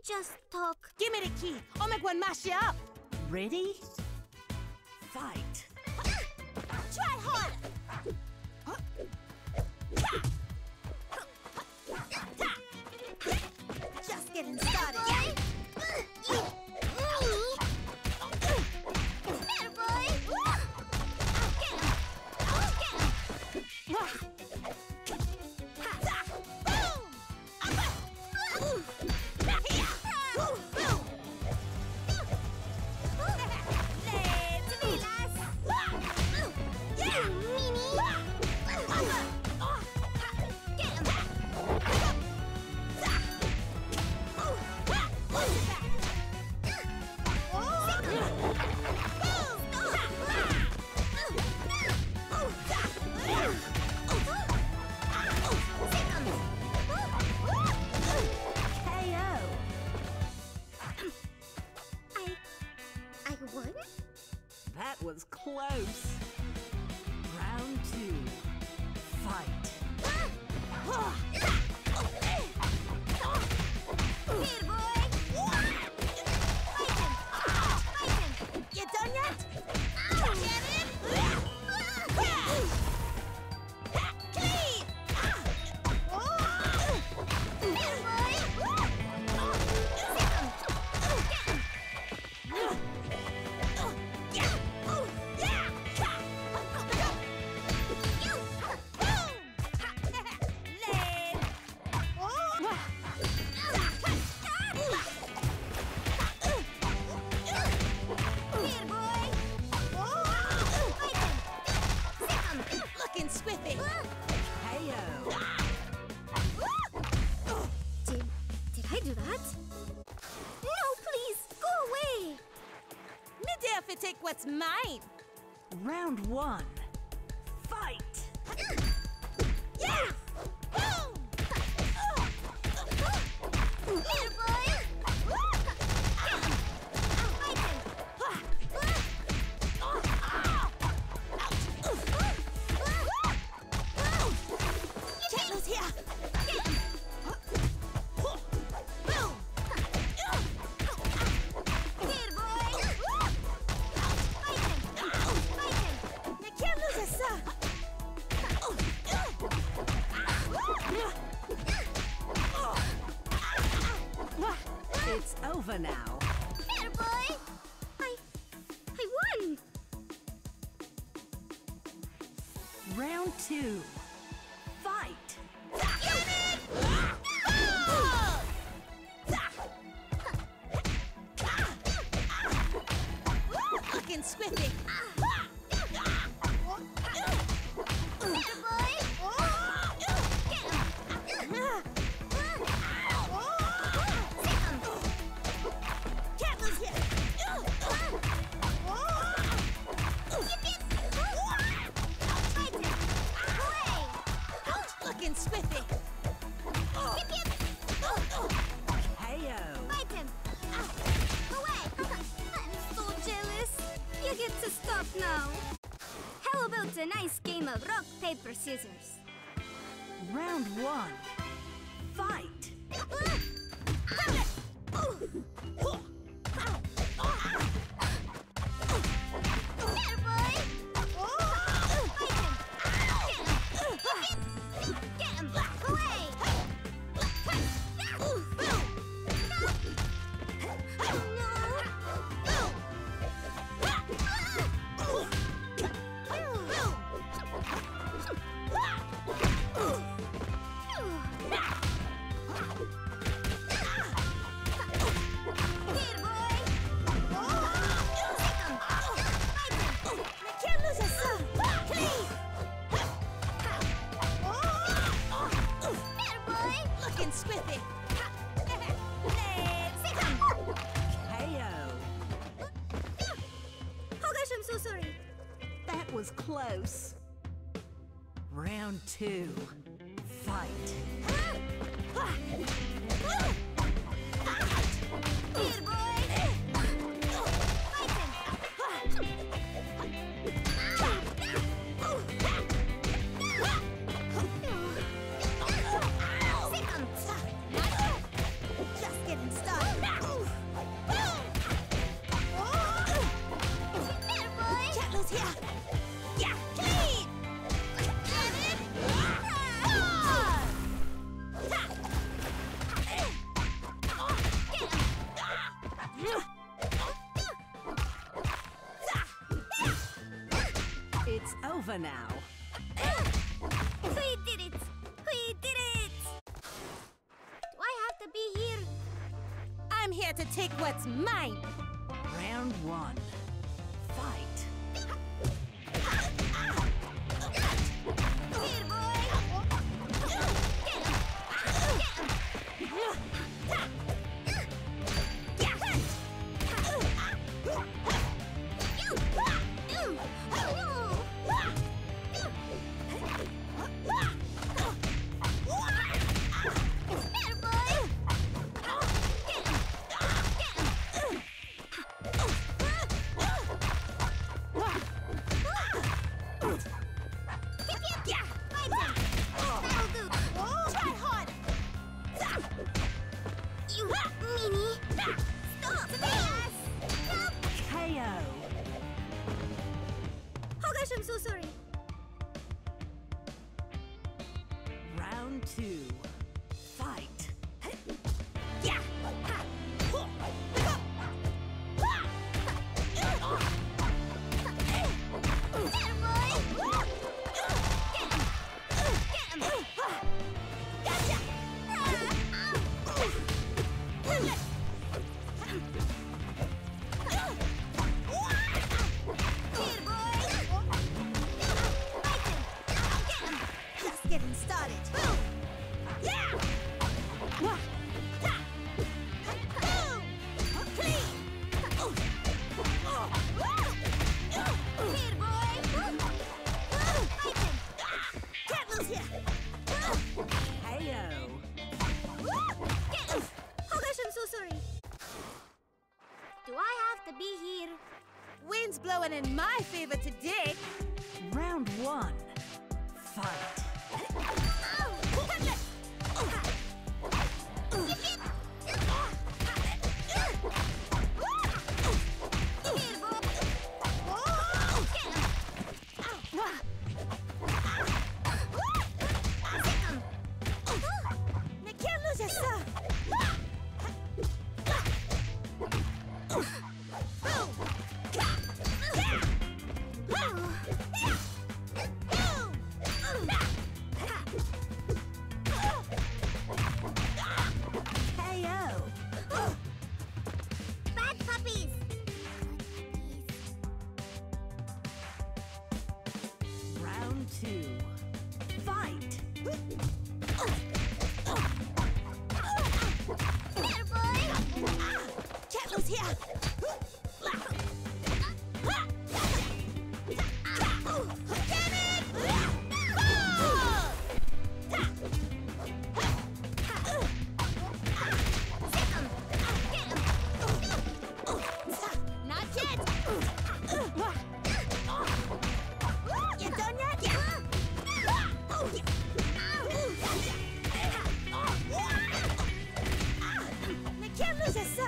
just talk. Give me the key. I'll make one mash you up. Ready? Fight. Try harder. Just getting started. Better, boy. Get him. Get him. That was close. Round 2. Fight. Here, boy. Fight him. Fight him. You done yet? Get him. Clean! Here, boy. Sick him. Get him. Did I do that? No, please, go away! Me dare if you take what's mine. Round 1. Fight. Yeah! Boom! Here, boy! Fight him! Chandler's here! Get him! Boom! Here, boy! Fight him! Fight him! You can't lose it, sir! It's over now. Here, boy! I won! Round 2. Fight. Looking squiffy! Here, boy! Get him! Sick him! Can't lose here! Fight him! Away! Looking squiffy! Yip, yip! KO. Fight him! Away! I'm so jealous. You get to stop now. How about a nice game of rock, paper, scissors? Round 1. Fight. Here, boy! Fight him! Get him! Away! Here, boy! Sick him! Fight him! You can't lose it, sir! Clean! Here, boy! Looking squiffy! Sick him! KO. Oh gosh, I'm so sorry. That was close. Round 2. Fight. Here, boy! Fight him! Sick him! Just getting started! over now. We did it! We did it! Do I have to be here? I'm here to take what's mine. Round 1. Fight. Here, boy! Get him! I'm so sorry. Round 2. Fight. Yeah. Getting started. Yeah! Boom! Clean! Here, boy! Fight him! Can't lose here! KO. Get him! Oh gosh, I'm so sorry. Do I have to be here? Wind's blowing in my favor today. Round 1. Fight. Round 2. Fight! Here, boy! Can't lose here! Not yet! You done yet? You can't lose yourself!